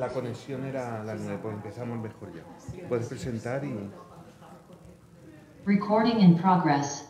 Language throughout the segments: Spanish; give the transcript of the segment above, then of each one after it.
la conexión era la 9, pues empezamos mejor ya. Puedes presentar y... Recording in progress.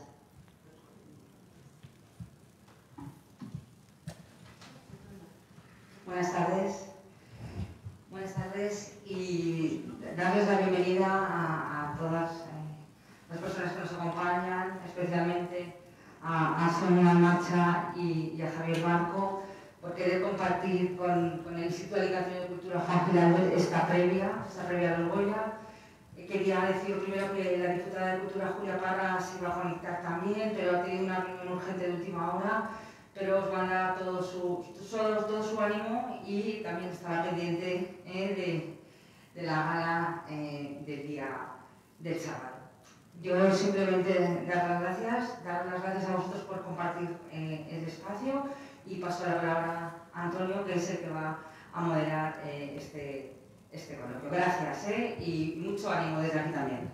Buenas tardes. Buenas tardes y darles la bienvenida a todas las personas que nos acompañan, especialmente a Sonia Marcha y a Javier Barco, por querer compartir con el Instituto de Alicante de Cultura Juan Giraldez esta previa a los Goya. Quería decir primero que la diputada de Cultura Julia Parra se iba a conectar también, pero ha tenido una reunión urgente de última hora, pero os manda todo su ánimo y también estará pendiente de la gala del día del sábado. Yo simplemente dar las gracias a vosotros por compartir el espacio y paso la palabra a Antonio, que es el que va a moderar este coloquio. Gracias y mucho ánimo desde aquí también.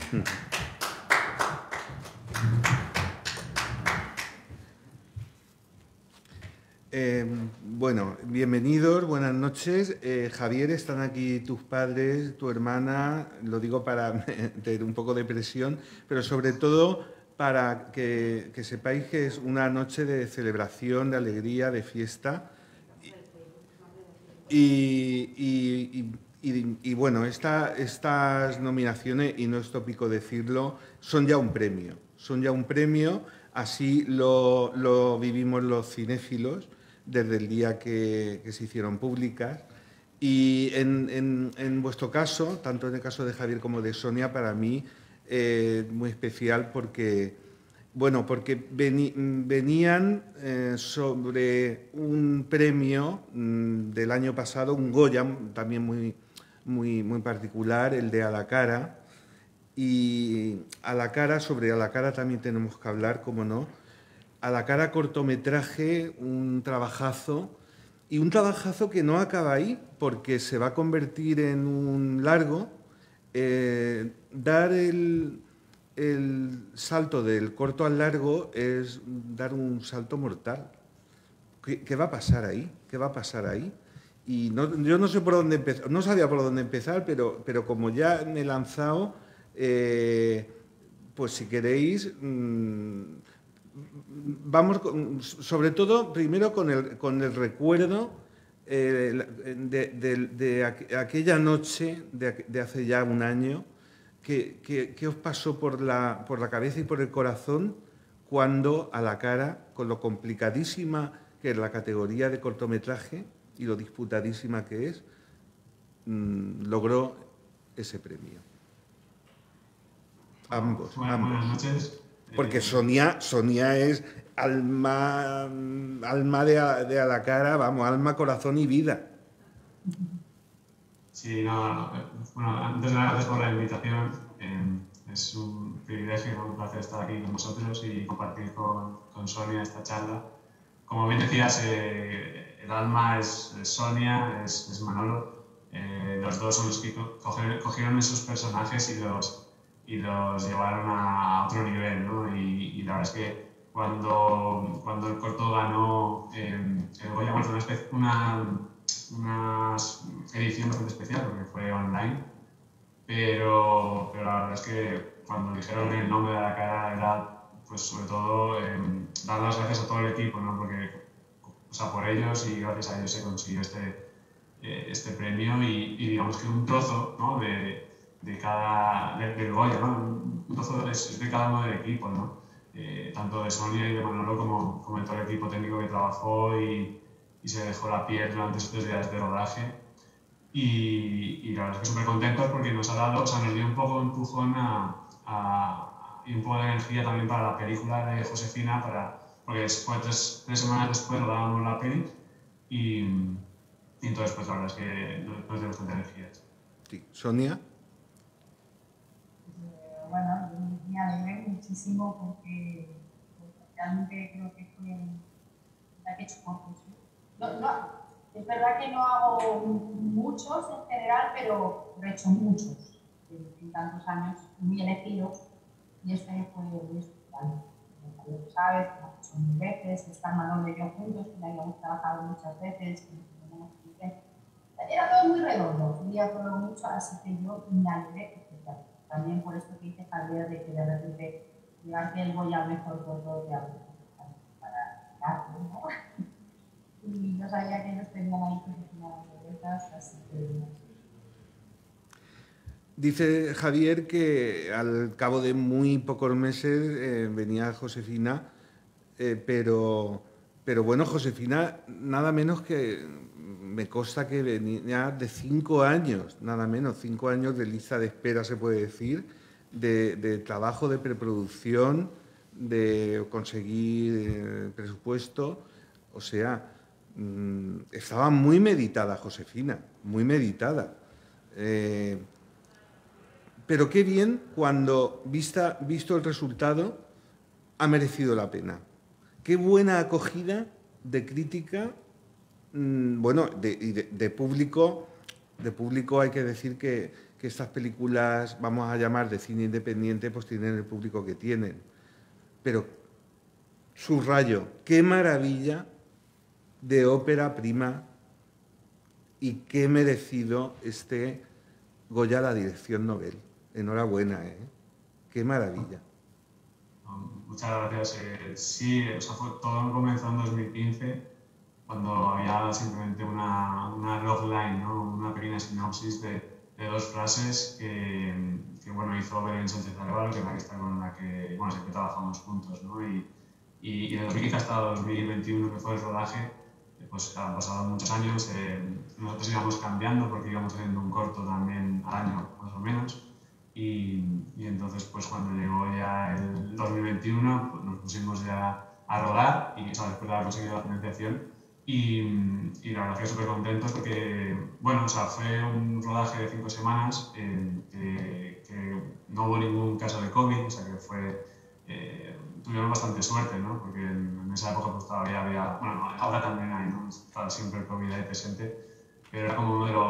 Bueno, bienvenidos, buenas noches. Javier, están aquí tus padres, tu hermana, lo digo para meter un poco de presión, pero sobre todo para que sepáis que es una noche de celebración, de alegría, de fiesta. Y bueno, estas nominaciones, y no es tópico decirlo, son ya un premio, así lo vivimos los cinéfilos desde el día que se hicieron públicas. Y en vuestro caso, tanto en el caso de Javier como de Sonia, para mí muy especial porque venían sobre un premio del año pasado, un Goya también muy particular, el de A la cara. Y sobre A la cara también tenemos que hablar, cómo no. A la cara, cortometraje, un trabajazo, y un trabajazo que no acaba ahí, porque se va a convertir en un largo. Dar el salto del corto al largo es dar un salto mortal. ¿Qué va a pasar ahí? ¿Qué va a pasar ahí? Y yo no sé por dónde empezar, no sabía por dónde empezar, pero como ya me he lanzado, pues si queréis, vamos sobre todo primero con el recuerdo de aquella noche de hace ya un año. ¿Qué os pasó por la cabeza y por el corazón cuando A la cara, con lo complicadísima que es la categoría de cortometraje y lo disputadísima que es, logró ese premio? Ambos. Buenas noches. Porque Sonia es alma de A la cara, vamos, alma, corazón y vida. Sí, bueno, antes de nada, gracias por la invitación. Es un privilegio y un placer estar aquí con vosotros y compartir con Sonia esta charla. Como bien decías, el alma es Sonia, es Manolo. Los dos son los que cogieron esos personajes y los llevaron a otro nivel, ¿no? Y la verdad es que cuando el corto ganó el Goya, bueno, fue una edición bastante especial porque fue online, pero la verdad es que cuando dijeron el nombre de A la cara era, pues sobre todo, dar las gracias a todo el equipo, ¿no? Porque, o sea, por ellos y gracias a ellos se consiguió este premio y digamos que un trozo, ¿no? del Goya, ¿no? Un trozo es de cada uno del equipo, ¿no? Tanto de Sonia y de Manolo como de todo el equipo técnico que trabajó y se dejó la piel durante estos días de rodaje. Y la verdad es que súper contentos porque nos ha dado, o sea, nos dio un poco de empujón y un poco de energía también para la película de Josefina, porque después, tres semanas después rodábamos la peli y entonces pues la verdad es que nos dio bastante energía. Sí. ¿Sonia? Bueno, me alegré muchísimo porque realmente creo que fue la que he hecho concurso. Es verdad que no hago muchos en general, pero he hecho muchos en tantos años, muy elegidos, y este fue muy especial. Como tú sabes, lo hemos hecho 1000 veces, están Manolo y yo juntos, que la habíamos trabajado muchas veces, era todo muy redondo, fue un día que rodó mucho, así que yo me alegré especialmente. También por esto que dice Javier, de que de repente llevarte el Goya mejor corto de algo para arte, ¿no? Y no sabía que ellos tenían ahí cosas, así que... Dice Javier que al cabo de muy pocos meses venía Josefina, pero bueno, Josefina nada menos que me consta que venía de 5 años, nada menos, 5 años de lista de espera, se puede decir, de trabajo de preproducción, de conseguir presupuesto, o sea, estaba muy meditada Josefina, muy meditada. Pero qué bien cuando, visto el resultado, ha merecido la pena. Qué buena acogida de crítica, bueno, de público. De público hay que decir que estas películas, vamos a llamar de cine independiente, pues tienen el público que tienen. Pero, subrayo, qué maravilla de ópera prima y qué merecido este Goya a la dirección Nobel. Enhorabuena, ¿eh? Qué maravilla. Muchas gracias. Sí, o sea, todo comenzó en 2015, cuando había simplemente una logline, ¿no? Una pequeña sinopsis de 2 frases que bueno, hizo Belén Sánchez Arevalo, que es la que está con la que bueno, siempre trabajamos juntos, ¿no? Y de 2015 hasta 2021, que fue el rodaje, pues han pasado muchos años. Nosotros íbamos cambiando porque íbamos haciendo un corto también al año, más o menos. Y entonces, pues cuando llegó ya el 2021, pues nos pusimos ya a rodar y después de haber conseguido la financiación. Y la verdad que súper contentos porque, bueno, o sea, fue un rodaje de 5 semanas que no hubo ningún caso de COVID, o sea que fue, tuvieron bastante suerte, ¿no? Porque en esa época pues todavía había, bueno, ahora también hay, ¿no? Está siempre el COVID ahí presente, pero era como uno de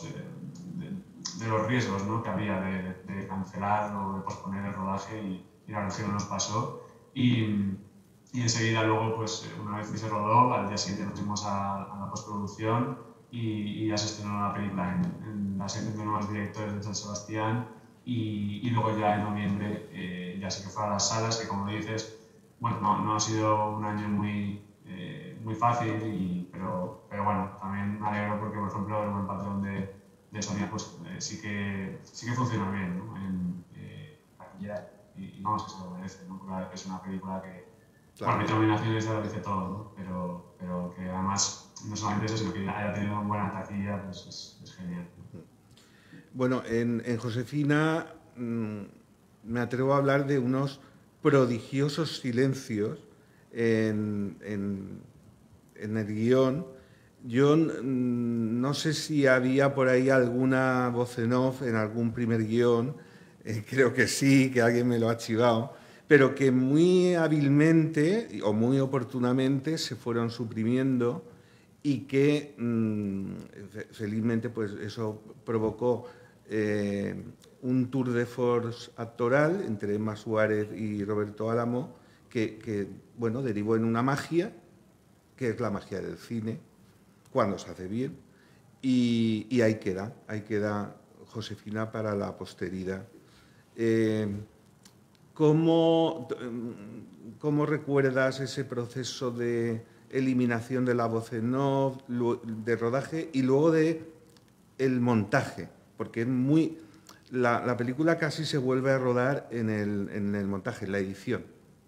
los riesgos, ¿no? Que había de cancelar o de posponer el rodaje y la verdad que no nos pasó. Y enseguida luego, pues una vez que se rodó, al día siguiente nos fuimos a la postproducción y ya se estrenó la película en la sección de nuevos directores de San Sebastián y luego ya en noviembre ya sí que fue a las salas, que como dices, bueno, no ha sido un año muy fácil, pero bueno, también me alegro porque, por ejemplo, el buen patrón de Sonia pues sí que funciona bien, ¿no? En taquilla y vamos, que se lo merece, ¿no? Porque es una película que, claro, bueno, mi nominaciones ya lo dice todo, ¿no? Pero que además no solamente eso, sino que haya tenido una buena taquilla, pues es genial. Bueno, en Josefina me atrevo a hablar de unos prodigiosos silencios en el guión. Yo no sé si había por ahí alguna voz en off en algún primer guión, creo que sí, que alguien me lo ha chivado, pero que muy hábilmente o muy oportunamente se fueron suprimiendo y que felizmente pues eso provocó un tour de force actoral entre Emma Suárez y Roberto Álamo que bueno, derivó en una magia, que es la magia del cine, cuando se hace bien, y ahí queda Josefina para la posteridad. ¿Cómo recuerdas ese proceso de eliminación de la voz en off, de rodaje y luego de el montaje? Porque es muy... La película casi se vuelve a rodar en el montaje, en la edición.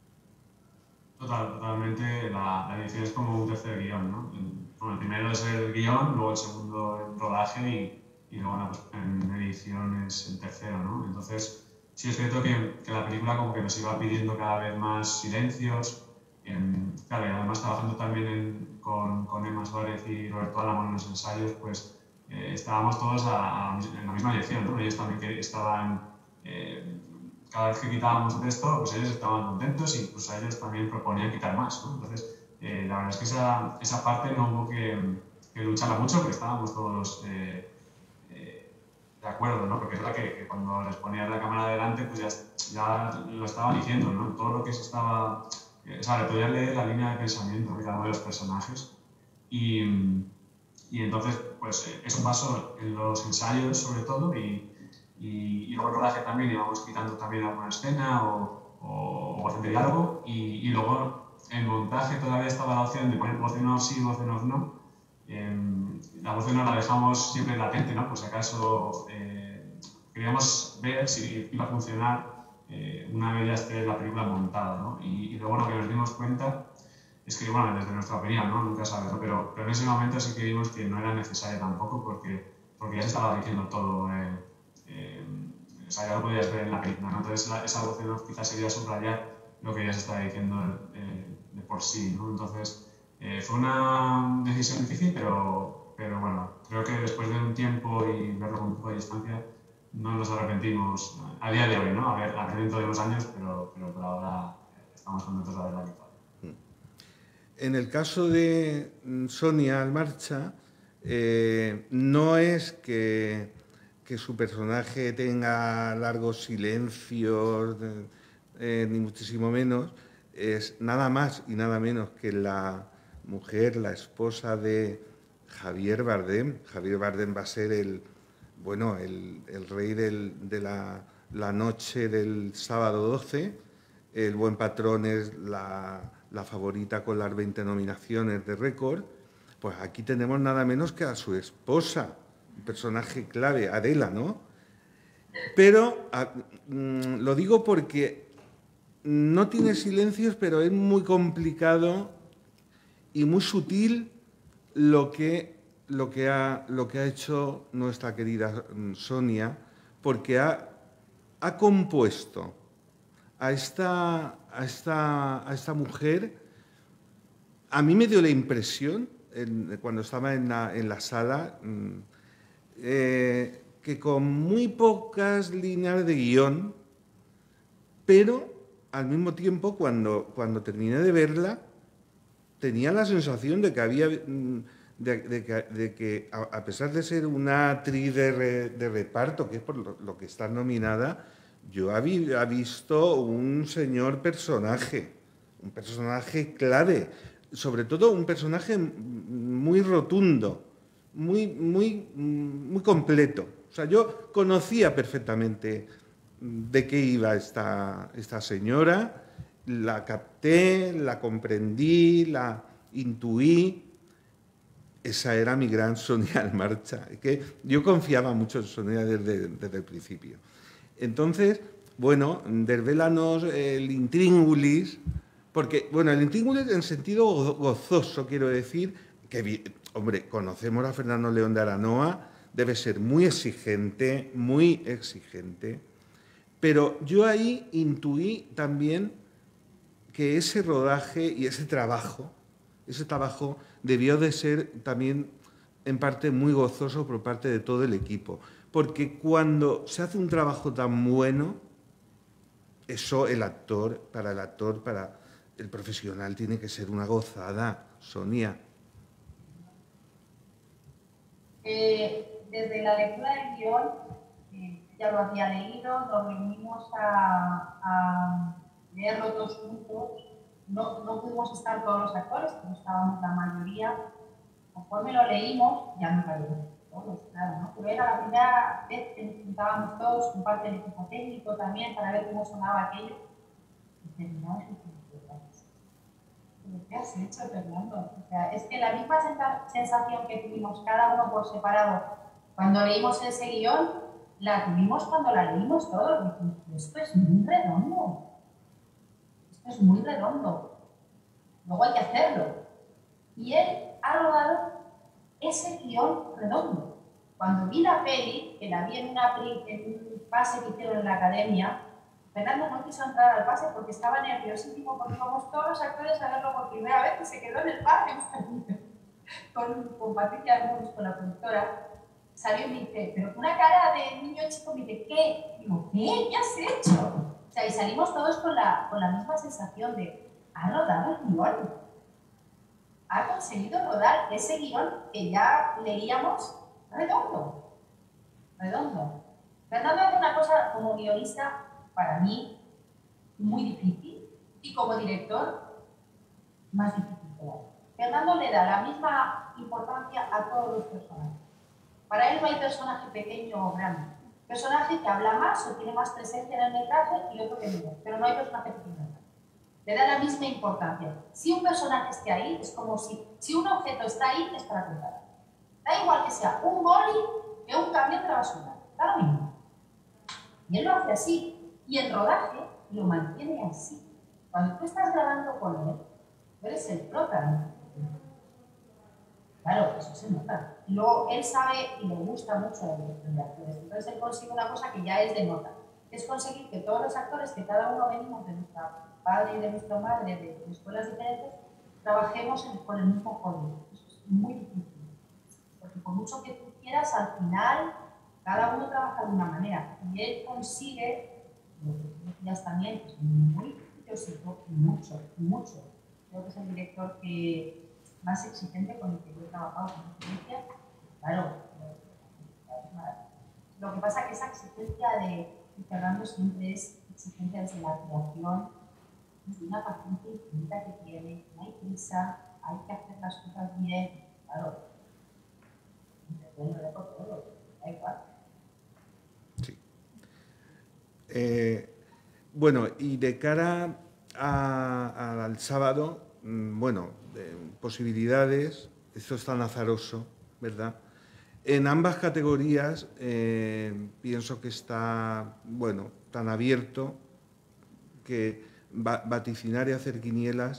Totalmente, la edición es como un tercer guión, ¿no? Bueno, el primero es el guión, luego el segundo el rodaje y luego pues, en edición es el tercero, ¿no? Entonces, sí es cierto que la película como que nos iba pidiendo cada vez más silencios. Claro, y además trabajando también con Emma Suárez y Roberto Álamo en los ensayos, pues estábamos todos en la misma dirección, ¿no? Ellos también estaban... cada vez que quitábamos texto, pues ellos estaban contentos y pues a ellos también proponían quitar más, ¿no? Entonces, la verdad es que esa parte no hubo que lucharla mucho, porque estábamos todos de acuerdo, ¿no? Porque es verdad que cuando les ponías la cámara delante, pues ya lo estaban diciendo, ¿no? Todo lo que se estaba... o sea, le podían leer la línea de pensamiento de cada uno de los personajes y entonces, pues eso pasó en los ensayos sobre todo y luego el rodaje también íbamos quitando también alguna escena o bastante diálogo y luego en montaje todavía estaba la opción de poner voz en off sí, voz en off no. La voz en off la dejamos siempre latente, ¿no? Pues si acaso queríamos ver si iba a funcionar una vez ya esté la película montada, ¿no? Y luego lo que nos dimos cuenta es que, bueno, desde nuestra opinión, ¿no? Nunca sabes, ¿no? Pero en ese momento sí que vimos que no era necesario tampoco porque ya se estaba diciendo todo, o sea, ya lo podías ver en la película, ¿no? Entonces esa voz en off quizás sería subrayar lo que ya se estaba diciendo de por sí, ¿no? Entonces fue una decisión difícil, pero bueno, creo que después de un tiempo y verlo con un poco de distancia, no nos arrepentimos a día de hoy, ¿no? A ver, dentro de unos años, pero por ahora estamos contentos de haberla quitado. En el caso de Sonia Almarcha, no es que su personaje tenga largos silencios, ni muchísimo menos, es nada más y nada menos que la mujer, la esposa de Javier Bardem. Javier Bardem va a ser el rey de la noche del sábado 12. El Buen Patrón es la favorita con las 20 nominaciones de récord. Pues aquí tenemos nada menos que a su esposa, un personaje clave, Adela, ¿no? Pero lo digo porque no tiene silencios, pero es muy complicado y muy sutil lo que ha hecho nuestra querida Sonia, porque ha compuesto a esta mujer. A mí me dio la impresión, cuando estaba en la sala, que con muy pocas líneas de guión, pero al mismo tiempo, cuando terminé de verla, tenía la sensación de que había... De que a pesar de ser una actriz de reparto, que es por lo que está nominada, yo había visto un señor personaje, un personaje clave, sobre todo un personaje muy rotundo, muy completo. O sea, yo conocía perfectamente de qué iba esta señora, la capté, la comprendí, la intuí. Esa era mi gran Sonia Almarcha, que yo confiaba mucho en Sonia desde el principio. Entonces, bueno, desvélanos el intríngulis, porque, bueno, el intríngulis en sentido gozoso, quiero decir, que, hombre, conocemos a Fernando León de Aranoa, debe ser muy exigente, pero yo ahí intuí también que ese rodaje y ese trabajo debió de ser también en parte muy gozoso por parte de todo el equipo. Porque cuando se hace un trabajo tan bueno, eso para el profesional tiene que ser una gozada. Sonia. Desde la lectura del guión, ya lo había leído, nos reunimos a leerlo todos juntos. No pudimos estar todos los actores, pero estábamos la mayoría. Conforme lo leímos, ya no cayeron todos, claro, ¿no? Pero era la primera vez que nos juntábamos todos con parte del equipo técnico también para ver cómo sonaba aquello. Y terminamos y ¿qué has hecho, Fernando? O sea, es que la misma sensación que tuvimos cada uno por separado cuando leímos ese guión, la tuvimos cuando la leímos todos. Esto es muy redondo. Esto es muy redondo. Luego hay que hacerlo. Y él ha rodado ese guión redondo. Cuando vi la peli, que la vi en un pase que hicieron en la academia, Fernando no quiso entrar al pase porque estaba nerviosísimo, porque íbamos todos los actores a verlo por primera vez y se quedó en el pase con Patricia Hermúdez, con la productora. Salió y me dice, pero con una cara de niño chico, me dice, ¿qué? Digo, ¿qué? ¿Qué has hecho? O sea, y salimos todos con la misma sensación de, ha rodado el guión. Ha conseguido rodar ese guión que ya leíamos redondo. Redondo. Fernando hace una cosa como guionista, para mí, muy difícil, y como director, más difícil todavía. Fernando le da la misma importancia a todos los personajes. Para él no hay personaje pequeño o grande. Personaje que habla más o tiene más presencia en el metraje y otro que no, pero no hay personaje pequeño. Le da la misma importancia. Si un personaje esté ahí, es como si un objeto está ahí, es para contar. Da igual que sea un boli que un camión de la basura. Da lo mismo. Y él lo hace así. Y el rodaje lo mantiene así. Cuando tú estás grabando con él, tú eres el prota. Claro, eso se nota. Y luego él sabe y le gusta mucho la dirección de actores. Entonces él consigue una cosa que ya es de nota. Es conseguir que todos los actores, que cada uno venimos de nuestra padre y de nuestra madre, de escuelas diferentes, trabajemos con el mismo código. Eso es muy difícil. Porque por mucho que tú quieras, al final, cada uno trabaja de una manera. Y él consigue, lo que tú decías también, pues muy curiosito, mucho. Creo que es el director que más exigente con el que yo he trabajado con experiencia. Claro, lo que pasa es que esa exigencia de Fernando siempre es exigencia desde la creación, desde una paciencia infinita que tiene, no hay prisa, hay que hacer las cosas bien, claro, lo dejo todo, da igual. Sí. Bueno, y de cara al sábado, bueno, posibilidades, esto es tan azaroso, ¿verdad? En ambas categorías pienso que está, bueno, tan abierto que vaticinar y hacer quinielas,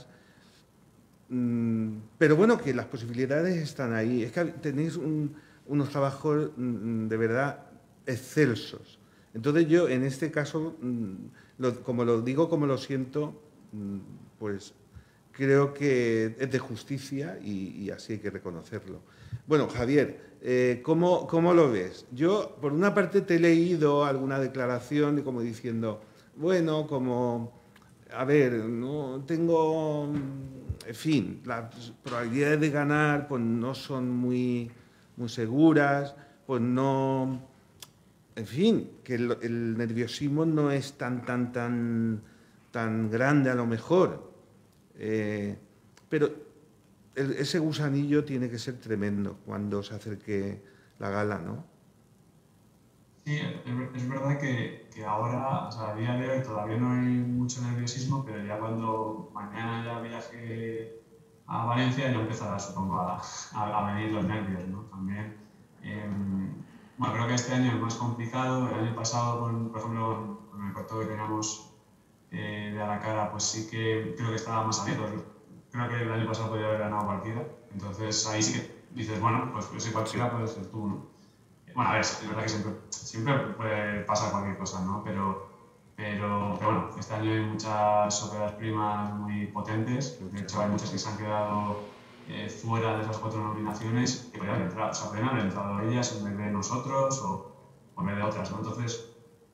pero bueno, que las posibilidades están ahí. Es que tenéis unos trabajos de verdad excelsos. Entonces yo, en este caso, como lo digo, como lo siento, pues creo que es de justicia y así hay que reconocerlo. Bueno, Javier, ¿cómo lo ves? Yo, por una parte, te he leído alguna declaración como diciendo, bueno, como, a ver, no tengo, en fin, las probabilidades de ganar pues no son muy seguras, pues no, en fin, que el nerviosismo no es tan grande a lo mejor. Pero ese gusanillo tiene que ser tremendo cuando se acerque la gala, ¿no? Sí, es verdad que ahora, o sea, a día de hoy todavía no hay mucho nerviosismo, pero ya cuando mañana ya viaje a Valencia ya empezará, supongo, a venir los nervios, ¿no? También. Bueno, creo que este año es más complicado. El año pasado, por ejemplo, con el corto que teníamos de a la cara, pues sí que creo que estaba más abierto. Creo que el año pasado podía haber ganado cualquiera. Entonces ahí sí que dices, bueno, pues si cualquiera puede ser tú, ¿no? Bueno, a ver, es verdad que siempre puede pasar cualquier cosa, ¿no? Pero bueno, este año hay muchas óperas primas muy potentes. De hecho, hay muchas que se han quedado fuera de esas 4 nominaciones que podrían haber entrado, o sea, podrían haber entrado ellas en vez de nosotros o en vez de otras, ¿no? Entonces,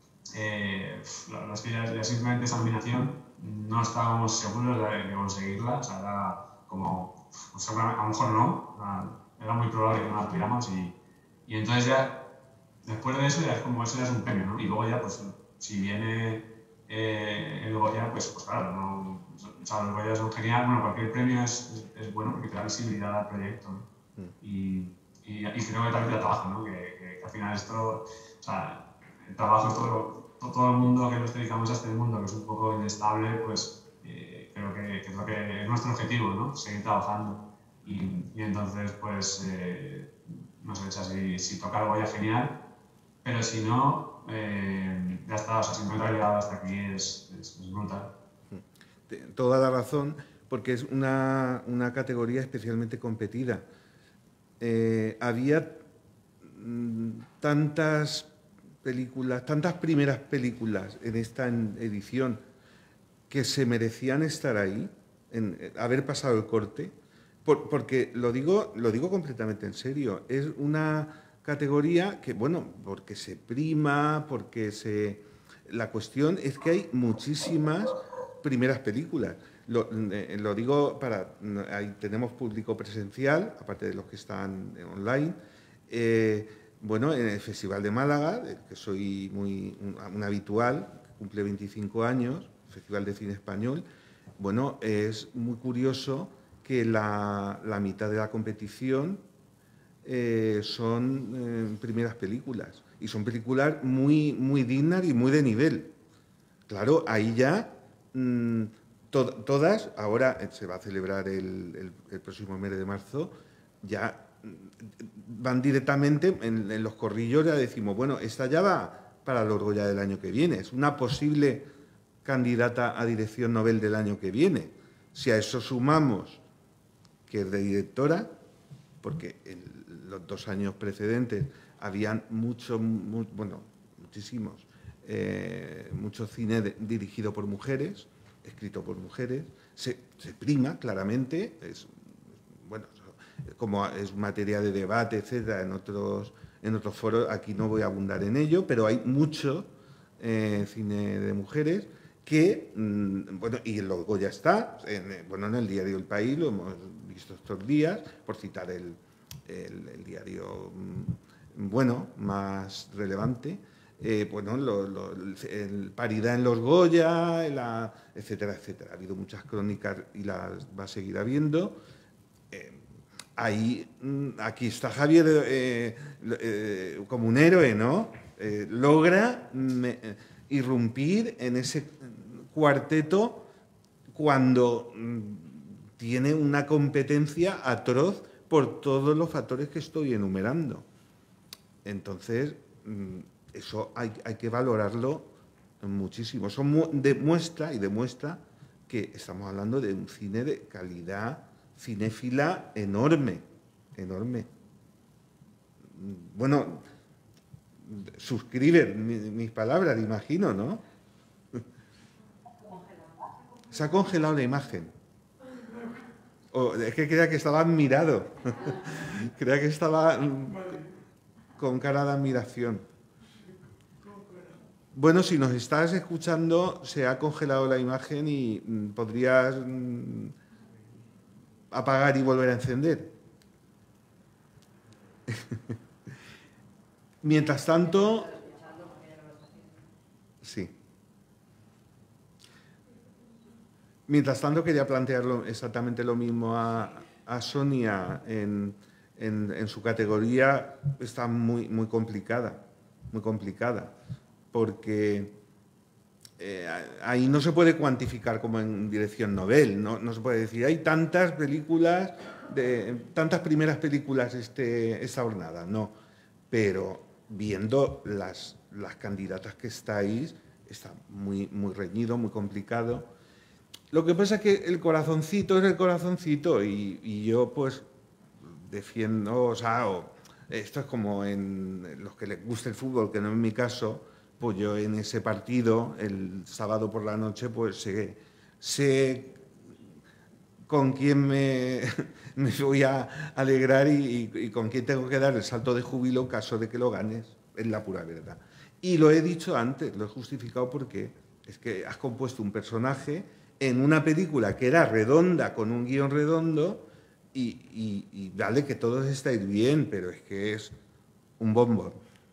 la verdad es que ya simplemente esa nominación no estábamos seguros de conseguirla. O sea, era como, o sea, a lo mejor no, era muy probable que no la tuviéramos y entonces ya, después de eso, ya es como, eso ya es un premio, ¿no? Y luego ya, pues, si viene el Goya, pues claro, no, o sea, los Goya son genial. Bueno, cualquier premio es bueno porque te da visibilidad al proyecto, ¿no? Y creo que también te da trabajo, ¿no? Que al final esto, o sea, el trabajo es todo el mundo que nos dedicamos a este mundo, que es un poco inestable, pues creo que es lo que es nuestro objetivo, ¿no? Seguir trabajando. Y entonces, pues, no sé, o sea, si toca algo ya genial, pero si no, ya está, o sea, si no he llegado hasta aquí es brutal. Toda la razón, porque es una categoría especialmente competida. Había tantas películas, tantas primeras películas en esta edición que se merecían estar ahí, haber pasado el corte, porque lo digo completamente en serio. Es una categoría que, bueno, porque se prima, la cuestión es que hay muchísimas primeras películas. Lo digo ahí tenemos público presencial, aparte de los que están online. Bueno, en el Festival de Málaga, que soy un habitual, que cumple 25 años, Festival de Cine Español. Bueno, es muy curioso que la mitad de la competición son primeras películas. Y son películas muy, muy dignas y muy de nivel. Claro, ahí ya todas, ahora se va a celebrar el próximo mes de marzo, ya van directamente en los corrillos, ya decimos, bueno, esta ya va para los Goya del año que viene, es una posible candidata a dirección Nobel del año que viene. Si a eso sumamos que es de directora, porque en los 2 años precedentes habían muchísimos mucho cine dirigido por mujeres, escrito por mujeres, se prima claramente, bueno, como es materia de debate, etcétera, en otros foros, aquí no voy a abundar en ello, pero hay mucho cine de mujeres que, bueno, y el logo ya está, en el diario El País, lo hemos visto estos días, por citar el diario, bueno, más relevante, bueno, el paridad en los Goya, etcétera, etcétera. Ha habido muchas crónicas y las va a seguir habiendo. Aquí está Javier como un héroe, ¿no? Logra irrumpir en ese cuarteto cuando tiene una competencia atroz por todos los factores que estoy enumerando. Entonces, eso hay que valorarlo muchísimo. Eso demuestra que estamos hablando de un cine de calidad cinéfila enorme, enorme. Bueno, suscribe mis palabras, imagino, ¿no? Se ha congelado la imagen. Es que creía que estaba admirado. Creía que estaba con cara de admiración. Bueno, si nos estás escuchando, se ha congelado la imagen y podrías apagar y volver a encender. Mientras tanto... Sí. Mientras tanto, quería plantear exactamente lo mismo a Sonia en su categoría. Está muy, muy complicada, porque ahí no se puede cuantificar como en dirección Nobel, no se puede decir, hay tantas películas, tantas primeras películas esta jornada, no, pero viendo las candidatas que estáis, está muy, muy reñido, muy complicado. Lo que pasa es que el corazoncito es el corazoncito y yo pues defiendo, esto es como en los que les gusta el fútbol, que no es mi caso, pues yo en ese partido, el sábado por la noche, pues sé con quién me voy a alegrar y con quién tengo que dar el salto de júbilo en caso de que lo ganes, es la pura verdad. Y lo he dicho antes, lo he justificado porque es que has compuesto un personaje en una película que era redonda, con un guión redondo, y vale que todos estáis bien, pero es que es un bombón.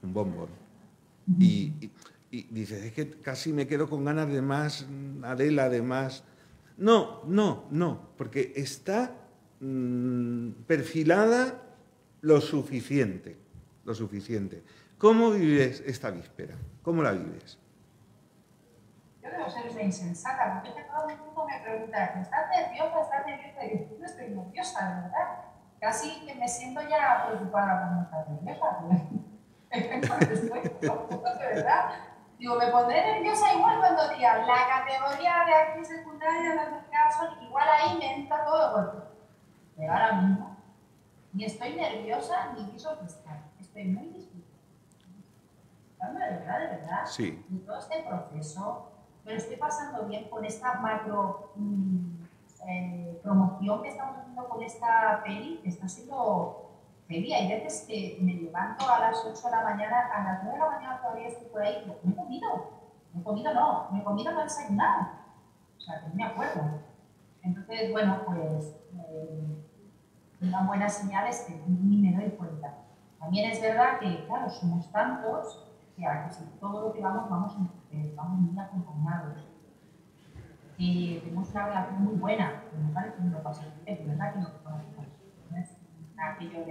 Y dices, es que casi me quedo con ganas de más, Adela, de más. No, porque está perfilada lo suficiente. ¿Cómo vives esta víspera? ¿Cómo la vives? Yo debo ser esa insensata, porque todo el mundo me pregunta, ¿estás nerviosa? Y yo no estoy nerviosa, de verdad. Casi que me siento ya preocupada por no estar nerviosa. De verdad. Digo, me pondré nerviosa igual cuando diga la categoría de actriz secundaria, las casos, igual ahí me entra todo de golpe. Pero ahora mismo, ni estoy nerviosa ni quiso prestar. Estoy muy disfrutando. De verdad. Sí. Y todo este proceso. Me lo estoy pasando bien con esta macro promoción que estamos haciendo con esta peli, que está siendo peli. Hay veces que me levanto a las 8 de la mañana, a las 9 de la mañana todavía estoy por ahí, no he comido no he desayunado. O sea, que no me acuerdo. Entonces, bueno, pues una buena señal es que ni me doy cuenta. También es verdad que, claro, somos tantos que si todo lo que vamos muy acompañados. Y tenemos una relación muy buena, me parece que me lo paso bien, es verdad que no es aquello de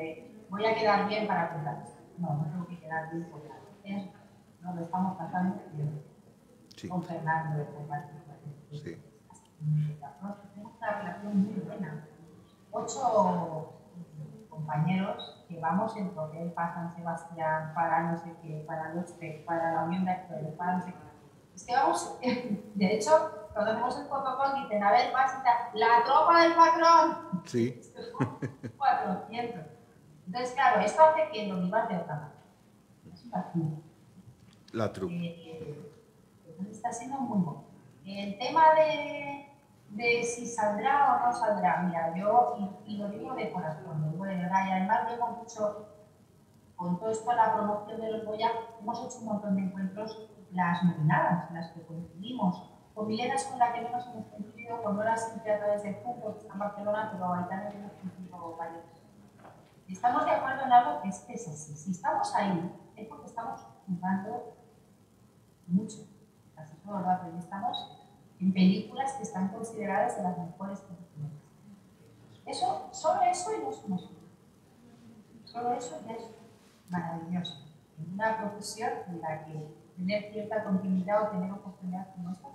voy a quedar bien para contar esto. No, no tengo que quedar bien por eso. No lo estamos pasando bien. Sí. Con Fernando, con Martín. Sí. Tenemos una relación muy buena. 8 compañeros que vamos en Torrel, para San Sebastián, para no sé qué, para los TEC, para la Unión de Actores, para no sé qué. Es que vamos, de hecho, cuando hacemos el protocolo dicen, a ver, pasa, la tropa del patrón. Sí. 400. Entonces, claro, esto hace que lo vivas de otra manera. Es una truca. La truca. Está siendo muy bueno. El tema de si saldrá o no saldrá, mira, yo, y lo digo de corazón, lo digo de verdad, y además lo hemos dicho con todo esto, la promoción de los Goya, hemos hecho un montón de encuentros, las nominadas, las que coincidimos, con Milena con la que no nos hemos coincidido, con Nora siempre a través de Fútbol, que está en Barcelona, pero ahí también hemos coincidido varios. Y estamos de acuerdo en algo que es así. Si estamos ahí, es porque estamos jugando mucho. Casi todo el rato. Y estamos en películas que están consideradas de las mejores películas. Eso, solo eso y no somos. Solo eso ya es maravilloso. En una profesión en la que tener cierta continuidad o tener oportunidades como estas.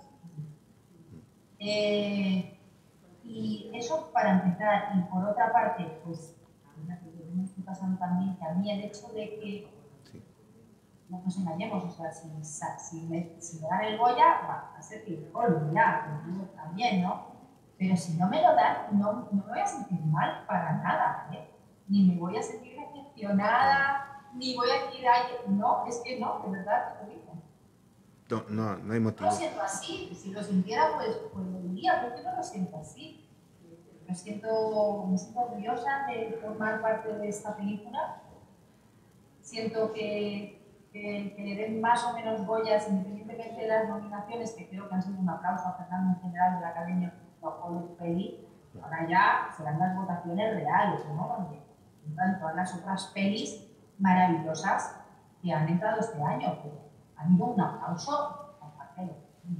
Y eso para empezar. Y por otra parte, pues, me estoy pasando también que a mí el hecho de que no nos engañemos, o sea, si me dan el Goya, va a ser que ya, contigo también, ¿no? Pero si no me lo dan, no me voy a sentir mal para nada, ¿eh? Ni me voy a sentir decepcionada, ni voy a decir, ay, no, es que no, de verdad te lo digo. No hay motivo. No lo siento así, si lo sintiera, pues lo diría, pero yo no lo siento así. Me siento orgullosa de formar parte de esta película. Siento que le den más o menos Goyas, independientemente de las nominaciones, que creo que han sido un aplauso a Fernando en general de la Academia por peli. Ahora ya serán las votaciones reales, ¿no? Donde entran todas las otras pelis maravillosas que han entrado este año. Pero ha habido un aplauso a Marcelo.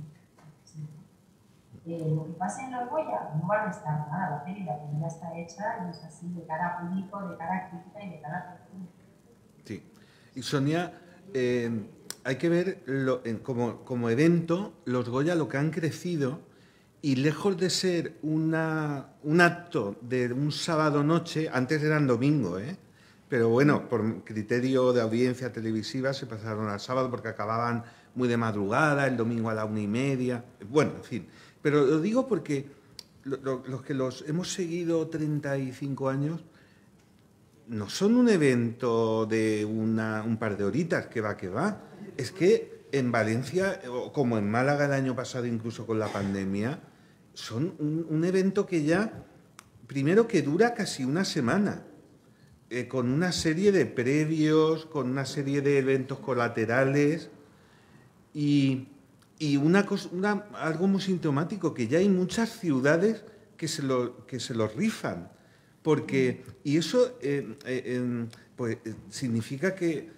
Lo que pase en los Goya no va a restar nada. La peli, la primera está hecha y es así de cara a público, de cara a crítica y de cara a público. Sí. Y Sonia, hay que ver como evento los Goya lo que han crecido, y lejos de ser un acto de un sábado noche, antes eran domingo, pero bueno, por criterio de audiencia televisiva se pasaron al sábado porque acababan muy de madrugada, el domingo a la 1:30, bueno, en fin. Pero lo digo porque los que los hemos seguido 35 años, no son un evento de un par de horitas, que va. Es que en Valencia, como en Málaga el año pasado, incluso con la pandemia, son un evento que ya, primero que dura casi una semana, con una serie de previos, con una serie de eventos colaterales y algo muy sintomático, que ya hay muchas ciudades que se lo rifan. Y eso pues, significa que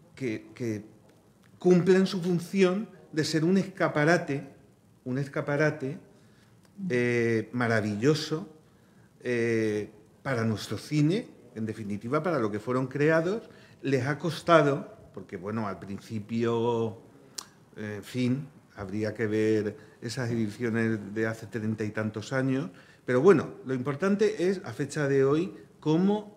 cumplen su función de ser un escaparate maravilloso para nuestro cine, en definitiva para lo que fueron creados. Les ha costado, porque bueno, al principio, en fin, habría que ver esas ediciones de hace 30 y tantos años. Pero bueno, lo importante es, a fecha de hoy, cómo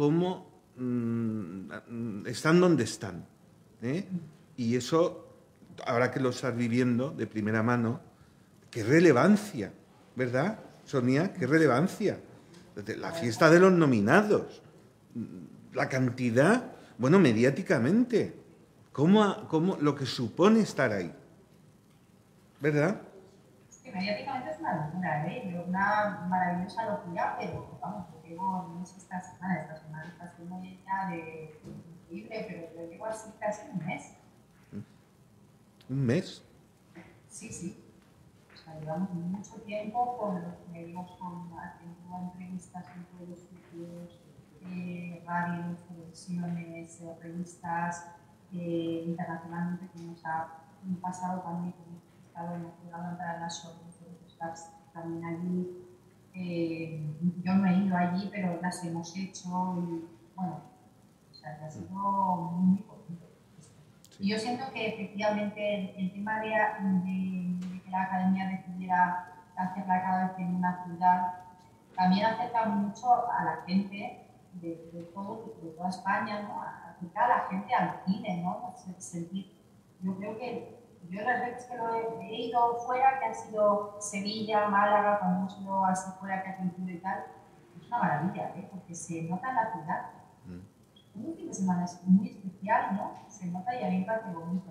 están donde están. Y eso, ahora que lo estás viviendo de primera mano, qué relevancia, ¿verdad, Sonia? Qué relevancia. La fiesta de los nominados, la cantidad, bueno, mediáticamente, cómo lo que supone estar ahí, ¿verdad? Mediáticamente es una locura, una maravillosa locura, pero vamos, yo llevo, no sé, esta semana está siendo ya de increíble, pero yo llevo así casi un mes. ¿Un mes? Sí. O sea, llevamos mucho tiempo con los medios, haciendo entrevistas en todos los sitios, radios, televisiones, revistas, internacionalmente, que nos ha pasado también con estado para las sorpresas también allí. Yo no he ido allí, pero las hemos hecho y bueno, sea, que ha sido muy potente. Y yo siento que efectivamente el tema de que la academia decidiera hacerla cada vez en una ciudad también acerca mucho a la gente de toda España, ¿no? Acerca a la gente al cine, ¿no? Yo creo que yo las veces que lo he ido fuera, que han sido Sevilla, Málaga, cuando hemos ido así fuera que ha crecido y tal, es una maravilla, ¿eh? Porque se nota en la ciudad. Un fin de semana es muy especial, ¿no? Se nota y a mí me parece bonito.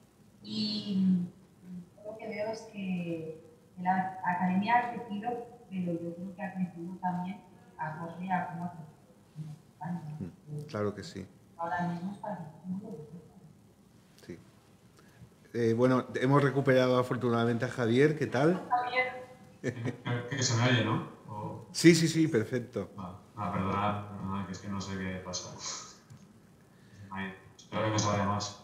Y lo que veo es que la academia ha crecido, pero yo creo que ha crecido también acorde a cómo ha crecido en España. Claro que sí. Ahora mismo es para muy bonito. Sí. Bueno, hemos recuperado afortunadamente a Javier, ¿qué tal? Javier. Creo que se me oye, ¿no? O... Sí, perfecto. Perdona, que es que no sé qué pasa. Espero que me salga más.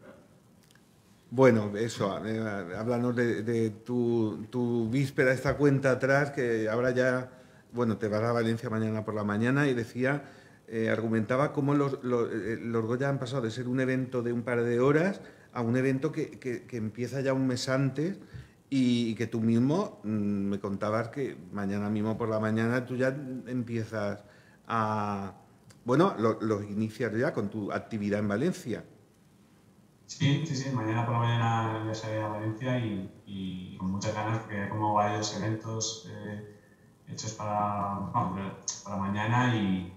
Bueno, eso, háblanos de tu víspera, esta cuenta atrás, que ahora ya, bueno, te vas a Valencia mañana por la mañana y decía, argumentaba cómo los Goya han pasado de ser un evento de un par de horas a un evento que empieza ya un mes antes y que tú mismo me contabas que mañana mismo por la mañana tú ya empiezas a... Bueno, los inicias ya con tu actividad en Valencia. Sí, mañana por la mañana ya salí a Valencia y con muchas ganas porque hay como varios eventos hechos para mañana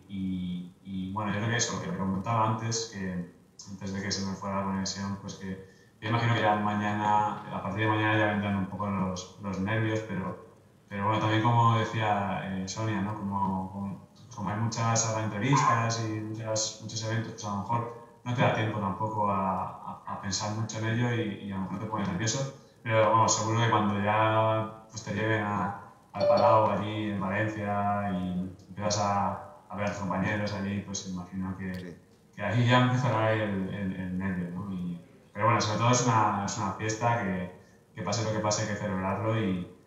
y bueno, yo creo que eso, que me comentaba antes, que antes de que se me fuera la conexión, pues que yo imagino que ya mañana, a partir de mañana ya vendrán un poco los nervios, pero bueno, también como decía Sonia, ¿no? Como hay muchas ahora entrevistas y muchos eventos, pues a lo mejor no te da tiempo tampoco a pensar mucho en ello y a lo mejor te pones nervioso, pero bueno, seguro que cuando ya pues, te lleven al Palau allí en Valencia y empiezas a ver a tus compañeros allí, pues imagino que ahí ya empezará el nervio, ¿no? Pero bueno, sobre todo es una fiesta que pase lo que pase hay que celebrarlo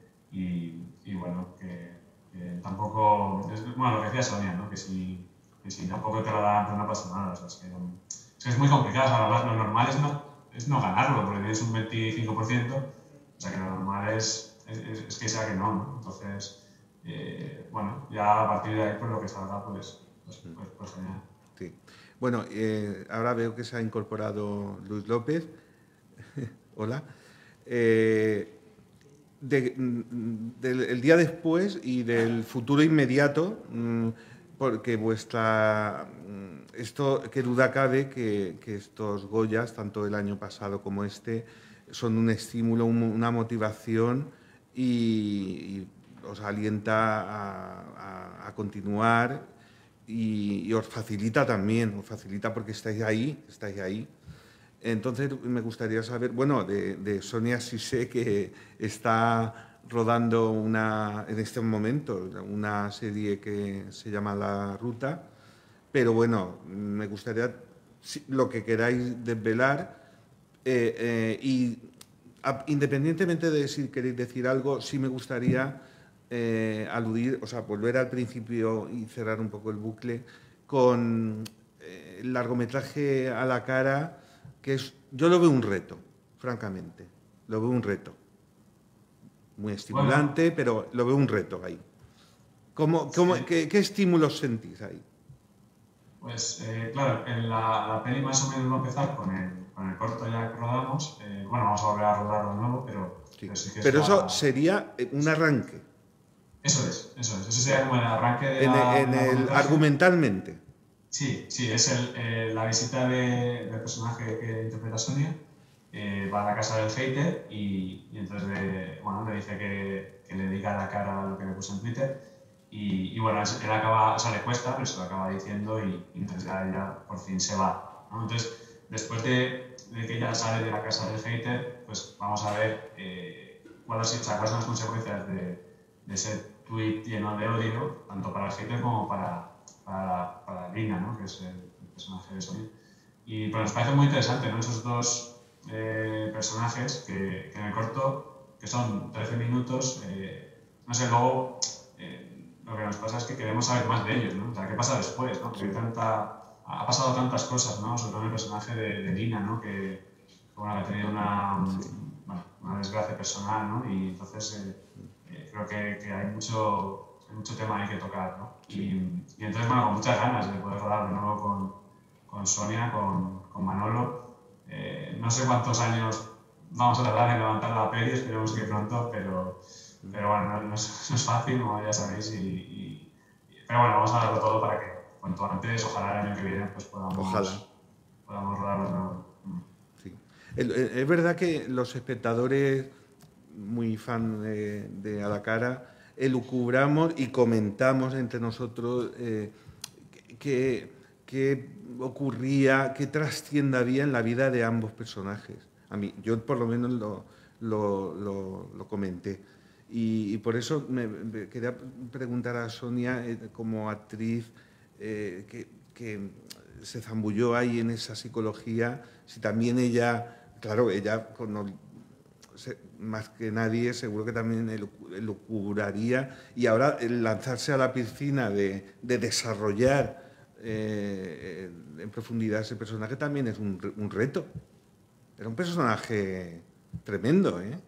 y bueno, que tampoco, bueno, lo que decía Sonia, ¿no? Que si tampoco te lo dan, pues no pasa nada, o sea, es muy complicado, o sea, lo normal es no ganarlo, porque tienes un 25%, o sea que lo normal es que sea que no. Entonces, bueno, ya a partir de ahí, pues lo que salga, pues genial. Sí. Bueno, ahora veo que se ha incorporado Luis López. Hola. El día después y del futuro inmediato, porque esto, qué duda cabe que estos Goyas, tanto el año pasado como este, son un estímulo, una motivación y os alienta a continuar y os facilita también, porque estáis ahí. Entonces me gustaría saber, bueno, de Sonia sí sé que está rodando en este momento una serie que se llama La Ruta, pero bueno, me gustaría lo que queráis desvelar y independientemente de si queréis decir algo, sí me gustaría aludir, o sea, volver al principio y cerrar un poco el bucle con el largometraje A la cara, que yo lo veo un reto, francamente, lo veo un reto. Muy estimulante, pero lo veo un reto ahí. ¿Qué estímulos sentís ahí? Pues claro, en la peli más o menos va a empezar con el corto ya que rodamos. Bueno, vamos a volver a rodarlo de nuevo, pero sí que pero eso sería un arranque. Eso es. Eso sería como el arranque de argumentalmente. Sí, es la visita del personaje que interpreta Sonia. Va a la casa del hater y entonces le dice que le diga a la cara lo que le puso en Twitter. Y bueno, él acaba, o sea, le cuesta, pero se lo acaba diciendo y entonces ya por fin se va, ¿no? Entonces, después de que ya sale de la casa del hater, pues vamos a ver cuáles son las consecuencias de ese tweet lleno de odio, tanto para el hater como para Lina, ¿no? Que es el personaje de Sonia. Y pues nos parece muy interesante, ¿no? Esos dos personajes que en el corto, que son 13 minutos, no sé, luego... lo que nos pasa es que queremos saber más de ellos, ¿no? O sea, ¿qué pasa después, no? Porque hay ha pasado tantas cosas, ¿no? Sobre todo en el personaje de Lina, ¿no? Que ha tenido una desgracia personal, ¿no? Y entonces creo que hay mucho tema ahí que tocar, ¿no? Y entonces, bueno, con muchas ganas de poder rodar de nuevo con Sonia, con Manolo. No sé cuántos años vamos a tardar en levantar la peli, esperemos que pronto, pero bueno, no es fácil, como ya sabéis, pero bueno, vamos a darlo todo para que cuanto antes, ojalá el año que viene, pues podamos rodarlo de nuevo. Sí. Es verdad que los espectadores muy fan de A la Cara elucubramos y comentamos entre nosotros qué ocurría, qué trascienda había en la vida de ambos personajes. Yo por lo menos lo comenté. Y por eso me quería preguntar a Sonia, como actriz que se zambulló ahí en esa psicología, si también ella, claro, ella más que nadie seguro que también elucubraría, y ahora el lanzarse a la piscina de desarrollar en profundidad ese personaje también es un reto. Era un personaje tremendo, ¿eh?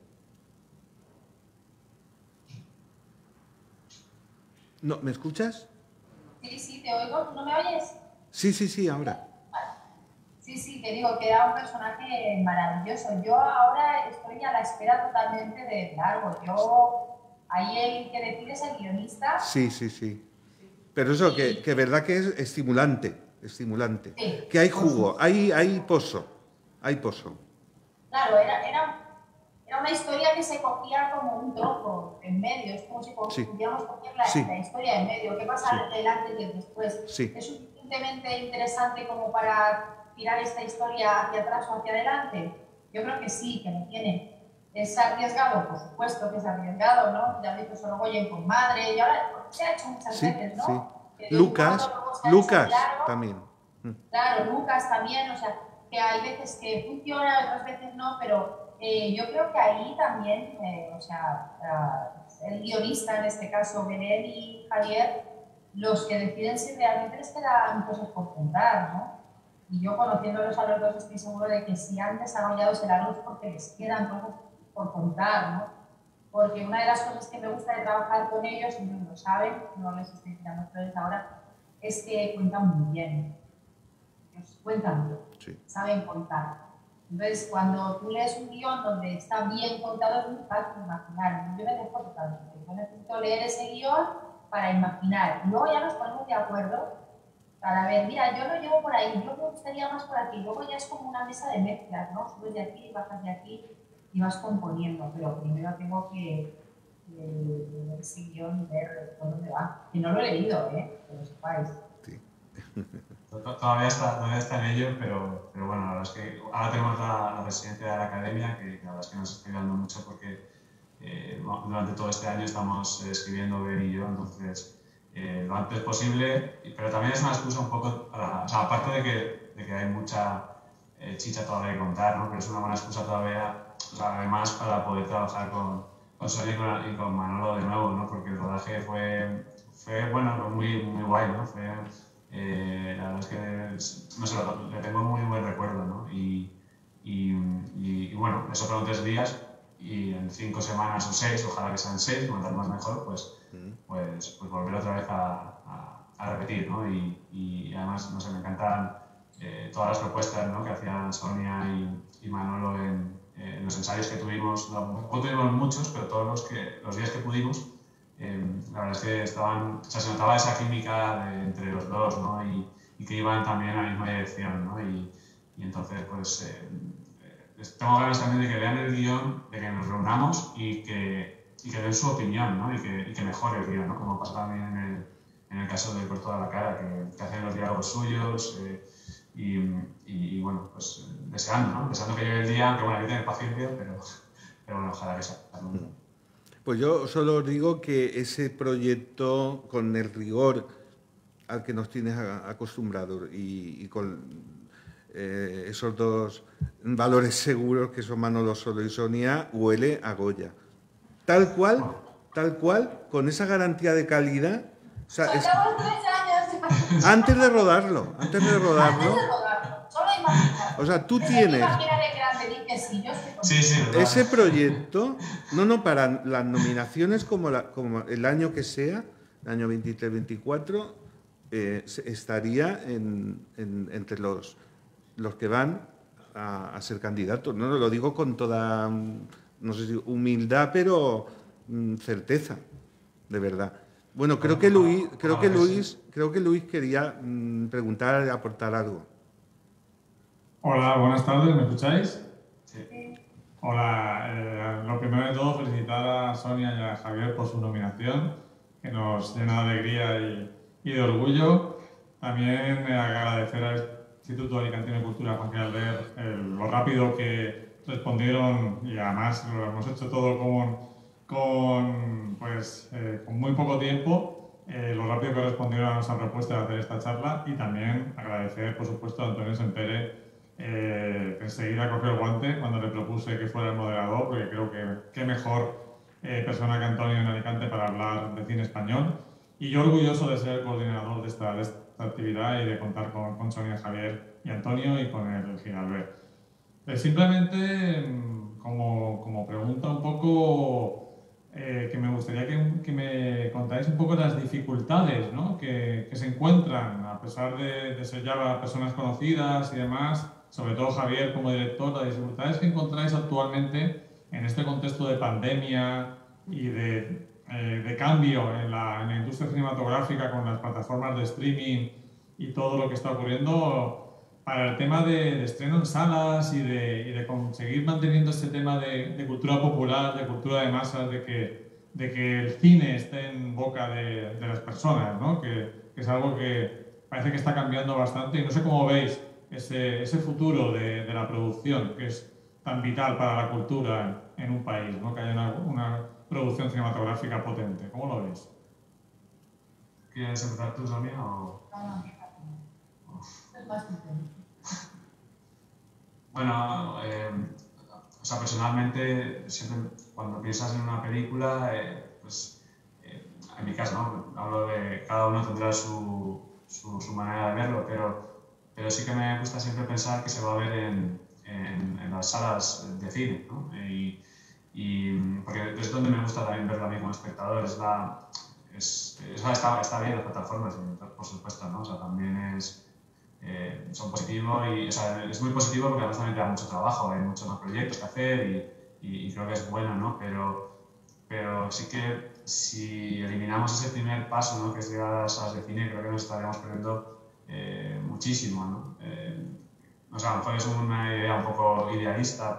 No, ¿me escuchas? Sí, te oigo. ¿No me oyes? Sí, ahora. Sí, te digo que era un personaje maravilloso. Yo ahora estoy a la espera totalmente de algo. Ahí el que decide es el guionista. Sí. Pero eso, que verdad que es estimulante. Sí, que hay jugo, hay pozo. Claro, era una historia que se cogía como un trozo en medio. Es como si pudiéramos coger la historia en medio. ¿Qué pasa delante y después? Sí. Es suficientemente interesante como para tirar esta historia hacia atrás o hacia adelante. Yo creo que sí, que lo tiene. ¿Es arriesgado? Por supuesto que es arriesgado, ¿no? Ya he visto Sorogoyen con Madre, y ahora se ha hecho muchas veces, ¿no? Sí. Lucas también. Claro, Lucas también, o sea, que hay veces que funciona, otras veces no, pero yo creo que ahí también, el guionista, en este caso Belén y Javier, los que deciden si realmente les quedan cosas por contar, ¿no? Y yo, conociéndolos a los dos, estoy seguro de que si han desarrollado será luz porque les quedan cosas por contar, ¿no? Porque una de las cosas que me gusta de trabajar con ellos, y ellos lo saben, no les estoy tirando flores ahora, es que cuentan muy bien. Ellos cuentan bien, saben contar. Entonces, cuando tú lees un guión donde está bien contado, es muy fácil imaginar. Yo me dejo totalmente. Yo necesito leer ese guión para imaginar. Y luego ya nos ponemos de acuerdo para ver, mira, yo lo llevo por ahí, yo me gustaría más por aquí. Luego ya es como una mesa de mezclas, ¿no? Subes de aquí, bajas de aquí y vas componiendo. Pero primero tengo que leer ese guión y ver por dónde va. Que no lo he leído, que lo sepáis. Sí. Todavía está en ello, pero bueno, la verdad es que ahora tenemos la presidencia de la academia, que la verdad es que nos está ayudando mucho porque durante todo este año estamos escribiendo Ben y yo, entonces lo antes posible, pero también es una excusa un poco para, o sea, aparte de que hay mucha chicha todavía que contar, ¿no? Pero es una buena excusa todavía, o sea, además para poder trabajar con Sonia y con Manolo de nuevo, ¿no? Porque el rodaje fue bueno, muy guay, ¿no? La verdad es que no sé, le tengo muy buen recuerdo, ¿no? Y bueno, eso fueron 3 días y en 5 semanas o 6, ojalá que sean 6, cuanto más mejor, pues volver otra vez a repetir, ¿no? Y además, no sé, me encantan todas las propuestas, ¿no? Que hacían Sonia y Manolo en los ensayos que tuvimos. No tuvimos muchos, pero todos los días que pudimos, la verdad es que se notaba esa química entre los dos, ¿no? Y que iban también a la misma dirección, ¿no? Y entonces, pues, tengo ganas también de que vean el guión, de que nos reunamos y que den su opinión, ¿no? Y que mejore el guión, ¿no? Como pasa también en el caso de Por toda la cara, que hacen los diálogos suyos y bueno, pues deseando, ¿no? Deseando que llegue el día, aunque bueno, hay que tener paciencia, pero bueno, ojalá que sea. Pues yo solo os digo que ese proyecto, con el rigor al que nos tienes acostumbrados y con esos dos valores seguros que son Manolo Solo y Sonia, huele a Goya. Tal cual, con esa garantía de calidad. O sea, Faltamos 3 años. Antes de rodarlo. Antes de rodarlo, solo imaginar. O sea, tú Desde tienes... Imaginaré que era pedir que sí, yo estoy Sí, sí, ¿verdad? Ese proyecto, no, para las nominaciones como el año que sea, el año 23-24, estaría entre los que van a ser candidatos. No lo digo con toda, no sé si humildad, pero certeza, de verdad. Bueno, creo que Luis quería preguntar, aportar algo. Hola, buenas tardes, ¿me escucháis? Sí. Hola, lo primero de todo, felicitar a Sonia y a Javier por su nominación, que nos llena de alegría y de orgullo. También agradecer al Instituto Alicantino de Cultura Juan Carlos Alder lo rápido que respondieron, y además lo hemos hecho todo con muy poco tiempo, lo rápido que respondieron a nuestra propuesta de hacer esta charla, y también agradecer, por supuesto, a Antonio Sempere, que enseguida cogió el guante cuando le propuse que fuera el moderador, porque creo que qué mejor persona que Antonio en Alicante para hablar de cine español. Y yo orgulloso de ser el coordinador de esta actividad y de contar con Sonia, Javier y Antonio y con el Giralbert. Simplemente, como pregunta un poco, que me gustaría que me contáis un poco las dificultades, ¿no?, que se encuentran, a pesar de ser ya personas conocidas y demás, sobre todo Javier como director, las dificultades que encontráis actualmente en este contexto de pandemia y de cambio en la industria cinematográfica con las plataformas de streaming y todo lo que está ocurriendo para el tema de estreno en salas y de conseguir manteniendo este tema de cultura popular, de cultura de masas, de que el cine esté en boca de las personas, ¿no? Que es algo que parece que está cambiando bastante, y no sé cómo veis ese futuro de la producción, que es tan vital para la cultura en un país, ¿no?, que haya una producción cinematográfica potente. ¿Cómo lo veis? ¿Quieres empezar tú, Sonia? O... No, es más difícil. Bueno, o sea, personalmente, siempre cuando piensas en una película, en mi caso, ¿no?, hablo de cada uno tendrá su manera de verlo, pero sí que me gusta siempre pensar que se va a ver en las salas de cine, ¿no? Porque es donde me gusta también verlo a mí como espectador. Está bien las plataformas, por supuesto, ¿no? O sea, también son positivos y, o sea, es muy positivo porque además también te da mucho trabajo, hay muchos más proyectos que hacer y creo que es bueno, ¿no? Pero sí que si eliminamos ese primer paso, ¿no?, que es llegar a las salas de cine, creo que nos estaríamos perdiendo muchísimo, ¿no? O sea, a lo mejor es una idea un poco idealista,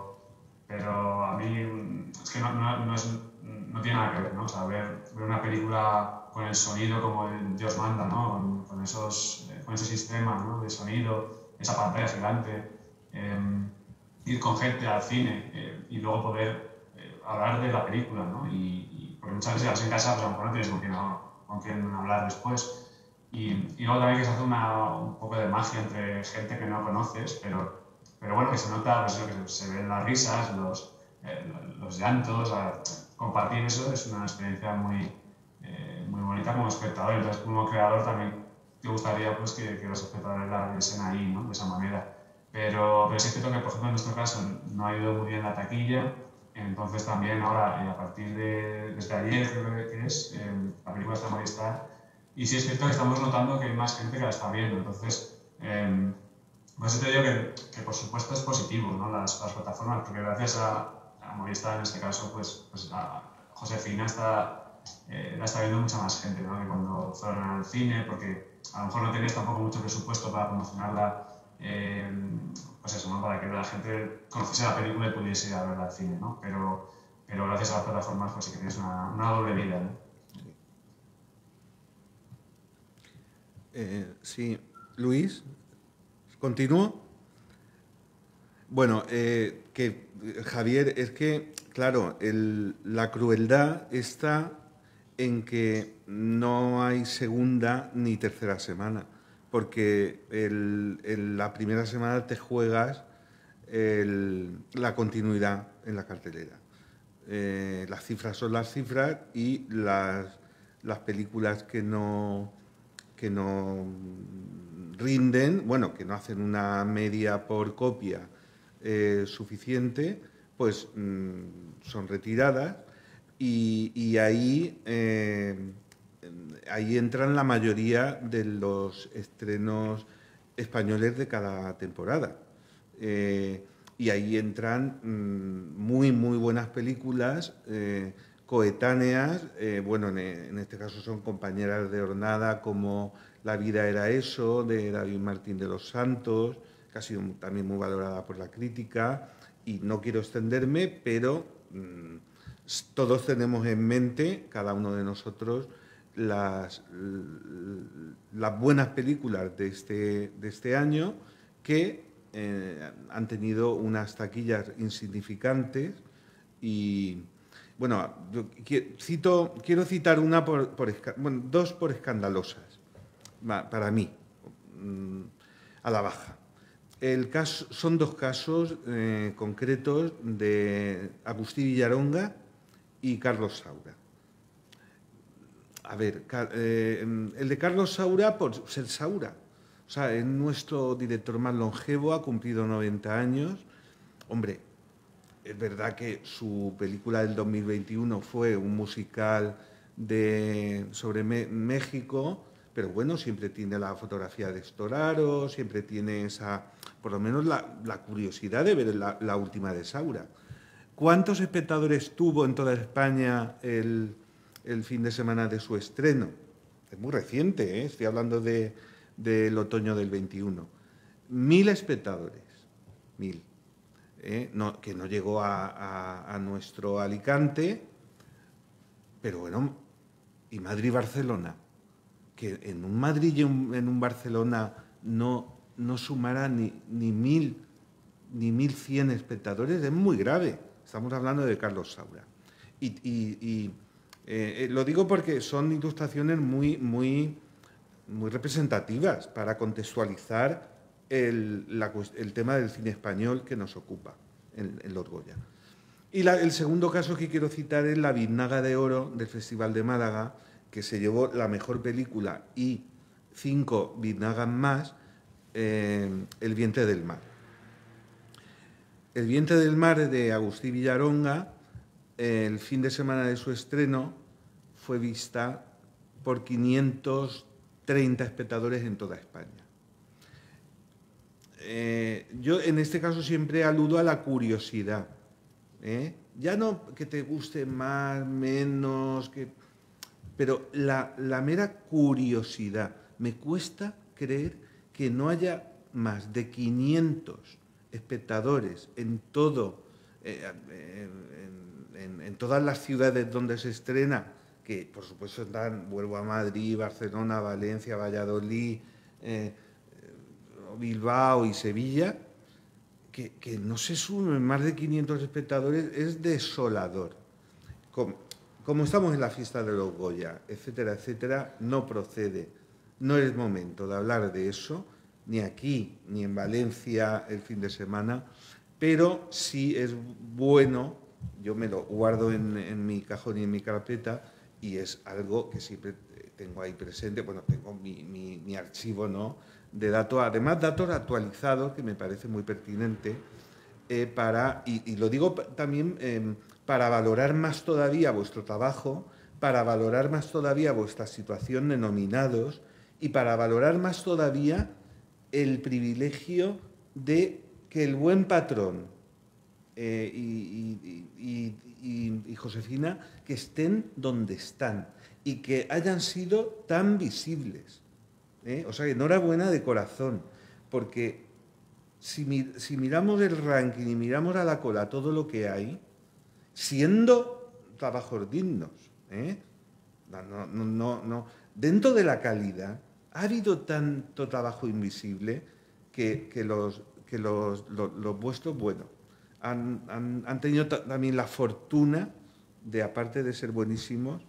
pero a mí es que no tiene nada que ver, ¿no? O sea, ver una película con el sonido como Dios manda, ¿no? Con ese sistema, ¿no?, de sonido, esa pantalla gigante, ir con gente al cine y luego poder hablar de la película, ¿no? Porque muchas veces llegas en casa, pues a lo mejor no tienes con quién hablar después. Y luego también que se hace un poco de magia entre gente que no conoces, pero bueno, que se nota, pues, que se ven las risas, los llantos. Compartir eso es una experiencia muy bonita como espectador. Entonces, como creador también te gustaría, pues, que los espectadores la viesen ahí, ¿no?, de esa manera. Pero sí es cierto que, por ejemplo, en nuestro caso no ha ido muy bien la taquilla. Entonces también ahora, a partir desde ayer, creo que es, la película está en Movistar. Y sí es cierto que estamos notando que hay más gente que la está viendo. Entonces, por eso te digo que por supuesto es positivo, ¿no?, las plataformas, porque gracias a Movistar, en este caso, pues a Josefina la está viendo mucha más gente, ¿no?, que cuando fueron al cine, porque a lo mejor no tenías tampoco mucho presupuesto para promocionarla, pues eso, ¿no?, para que la gente conociese la película y pudiese ir a verla al cine, ¿no? Pero gracias a las plataformas, pues sí que tienes una doble vida, ¿no? Sí, Luis, ¿continúo? Bueno, que Javier, es que, claro, la crueldad está en que no hay segunda ni tercera semana, porque en la primera semana te juegas la continuidad en la cartelera. Las cifras son las cifras y las películas que no que no rinden, bueno, que no hacen una media por copia suficiente, pues son retiradas y ahí entran la mayoría de los estrenos españoles de cada temporada. Y ahí entran muy buenas películas coetáneas, bueno, en este caso son compañeras de jornada como La vida era eso, de David Martín de los Santos, que ha sido también muy valorada por la crítica, y no quiero extenderme, pero todos tenemos en mente, cada uno de nosotros, las buenas películas de este año que han tenido unas taquillas insignificantes y, bueno, quiero citar una dos por escandalosas, para mí, a la baja. Son dos casos concretos de Agustí Villaronga y Carlos Saura. A ver, el de Carlos Saura por ser Saura. O sea, es nuestro director más longevo, ha cumplido 90 años. Hombre, es verdad que su película del 2021 fue un musical sobre México, pero bueno, siempre tiene la fotografía de Storaro, siempre tiene esa, por lo menos la curiosidad de ver la última de Saura. ¿Cuántos espectadores tuvo en toda España el fin de semana de su estreno? Es muy reciente, ¿eh? Estoy hablando del otoño del 21. 1000 espectadores, 1000. Que no llegó a nuestro Alicante, pero bueno, y Madrid-Barcelona, que en un Madrid y en un Barcelona no sumara ni 1000 ni 1100 espectadores, es muy grave. Estamos hablando de Carlos Saura. Y lo digo porque son ilustraciones muy representativas para contextualizar el tema del cine español que nos ocupa en los Goya. Y el segundo caso que quiero citar es La Biznaga de Oro del Festival de Málaga, que se llevó la mejor película y 5 biznagas más, El vientre del mar. El vientre del mar de Agustí Villaronga, el fin de semana de su estreno, fue vista por 530 espectadores en toda España. Yo en este caso siempre aludo a la curiosidad. Ya no que te guste más, menos, pero la mera curiosidad. Me cuesta creer que no haya más de 500 espectadores en todas las ciudades donde se estrena, que por supuesto están, vuelvo a Madrid, Barcelona, Valencia, Valladolid, Bilbao y Sevilla, que no se sumen más de 500 espectadores, es desolador. Como estamos en la fiesta de los Goya, etcétera, etcétera, no procede. No es momento de hablar de eso, ni aquí, ni en Valencia el fin de semana, pero sí es bueno, yo me lo guardo en mi cajón y en mi carpeta, y es algo que siempre tengo ahí presente. Bueno, tengo mi archivo, ¿no?, de datos, además datos actualizados, que me parece muy pertinente, y lo digo también para valorar más todavía vuestro trabajo, para valorar más todavía vuestra situación de nominados y para valorar más todavía el privilegio de que el buen patrón y Josefina, que estén donde están y que hayan sido tan visibles. O sea, enhorabuena de corazón, porque si miramos el ranking y miramos a la cola todo lo que hay, siendo trabajos dignos, dentro de la calidad, ha habido tanto trabajo invisible que los vuestros, bueno, han tenido también la fortuna de, aparte de ser buenísimos,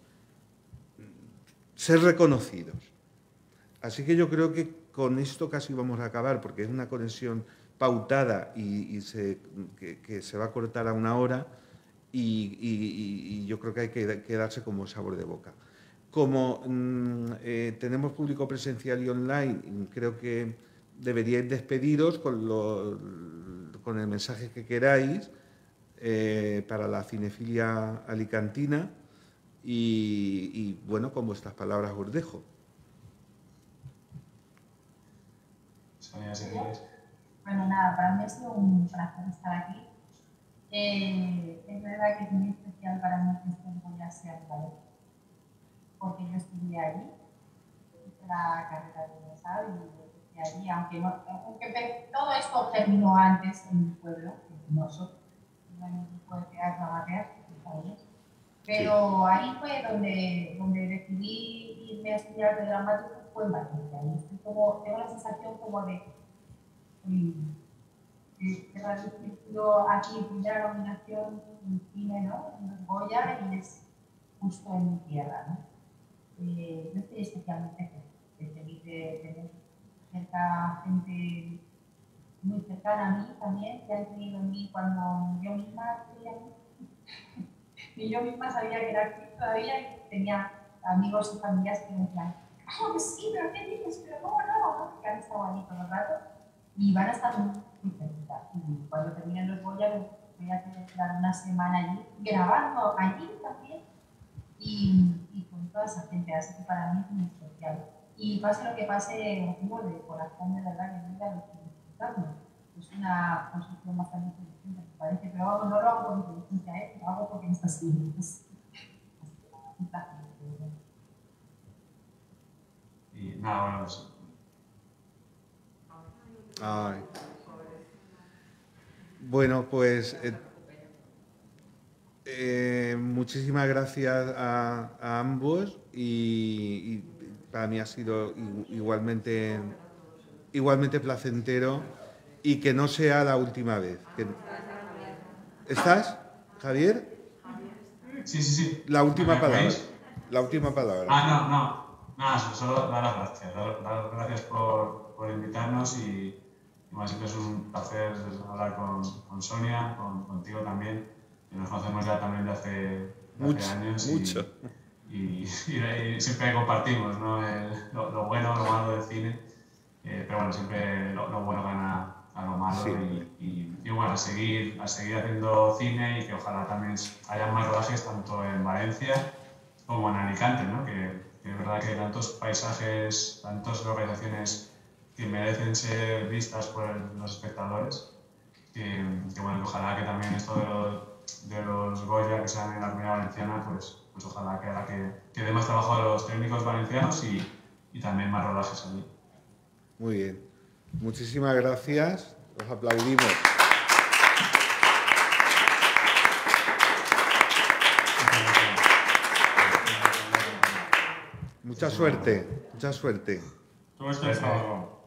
ser reconocidos. Así que yo creo que con esto casi vamos a acabar, porque es una conexión pautada que se va a cortar a 1 hora y yo creo que hay que quedarse como sabor de boca. Como tenemos público presencial y online, creo que deberíais despediros con el mensaje que queráis para la cinefilia alicantina y bueno, con vuestras palabras os dejo. Sonia, si quieres. Bueno, nada, para mí ha sido un placer estar aquí. Es verdad que es muy especial para mí que este Goya sea en Valencia, porque yo estudié allí, hice la carrera de Universal y allí, aunque todo esto terminó antes en mi pueblo, en Noso, en un grupo de teatro amateur, pero ahí fue donde decidí irme a estudiar de dramático, fue en Valencia. Y estoy tengo la sensación como de haber sido aquí primera nominación en cine, ¿no? En los Goya, y es justo en mi tierra, ¿no? Yo estoy especialmente feliz de tener cerca gente muy cercana a mí también, que han creído en mí cuando yo misma creía en mí. Y yo misma sabía que era actriz todavía y tenía amigos y familias que me decían, ¡ah, pues sí, pero qué dices! Pero ¿cómo no? Que han estado ahí todo el rato y van a estar muy felices. Y cuando terminen los Goya voy a tener una semana allí, grabando allí también y con toda esa gente, así que para mí es muy especial. Y pase lo que pase, os digo de corazón, de verdad, que nunca lo estoy disfrutando. Es una construcción bastante inteligente, me parece, pero vamos, no lo hago por inteligencia, lo hago porque me está siguiendo. Un placer. Y nada, bueno, pues... Ay. Bueno, pues muchísimas gracias a ambos y para mí ha sido igualmente placentero y que no sea la última vez. ¿Estás, Javier? Sí. La última palabra. ¿Veis? La última palabra. No. Nada, solo dar las gracias. Dar las gracias por invitarnos y bueno, siempre es un placer hablar con Sonia, contigo también. Y nos conocemos ya también de hace años. Mucho. Y siempre compartimos, ¿no? Lo bueno, lo malo del cine. Pero bueno, siempre lo bueno gana a lo malo. Sí. Y bueno, a seguir haciendo cine y que ojalá también haya más rodajes tanto en Valencia como en Alicante, ¿no? Que es verdad que hay tantos paisajes, tantas localizaciones que merecen ser vistas por los espectadores, que bueno, ojalá que también esto de los Goya que sean en la Comunidad Valenciana, pues ojalá que haga que dé más trabajo a los técnicos valencianos y también más rodajes allí. Muy bien. Muchísimas gracias. Os aplaudimos. Mucha suerte. Todo esto es todo.